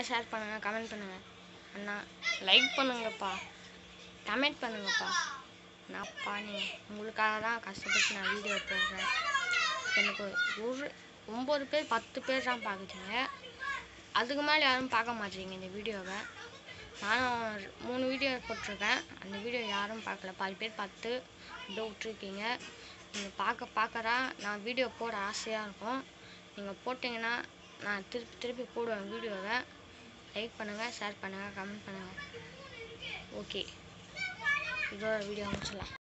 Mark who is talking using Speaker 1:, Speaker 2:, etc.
Speaker 1: பண்ணுங்கள், ஷேர் பண்ணுங்கள், கமெண்ட் பண்ணுங்கள். அண்ணா லைக் பண்ணுங்கப்பா, கமெண்ட் பண்ணுங்கப்பா. நான்ப்பா உங்களுக்காக தான் கஷ்டப்பட்டு நான் வீடியோ போடுறேன். எனக்கு ஒரு 9 பேர் 10 பேர் தான் பார்க்குறீங்க. அதுக்கு மேலே யாரும் பார்க்க மாட்டேறீங்க இந்த வீடியோவை. நானும் 3 வீடியோ போட்டிருக்கேன். அந்த வீடியோ யாரும் பார்க்கல. 10 பேர் 10 அப்படியே விட்ருக்கீங்க. நீங்கள் பார்க்கறா நான் வீடியோ போட ஆசையாக இருக்கும். நீங்கள் போட்டிங்கன்னா நான் திருப்பி போடுவேன் வீடியோவை. லைக் பண்ணுங்கள், ஷேர் பண்ணுங்கள், கமெண்ட் பண்ணுங்கள். ஓகே, இதோட வீடியோ முடிச்சிடலாம்.